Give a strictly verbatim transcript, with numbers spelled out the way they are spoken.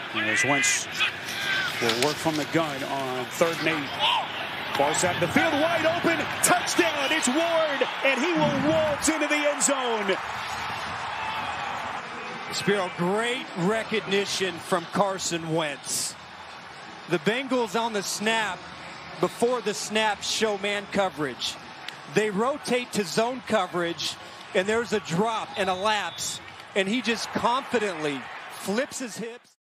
As Wentz will work from the gun on third and eight. Ball side of the field, wide open, touchdown, it's Ward, and he will waltz into the end zone. Spiro, great recognition from Carson Wentz. The Bengals on the snap, before the snap, show man coverage. They rotate to zone coverage, and there's a drop and a lapse, and he just confidently flips his hips.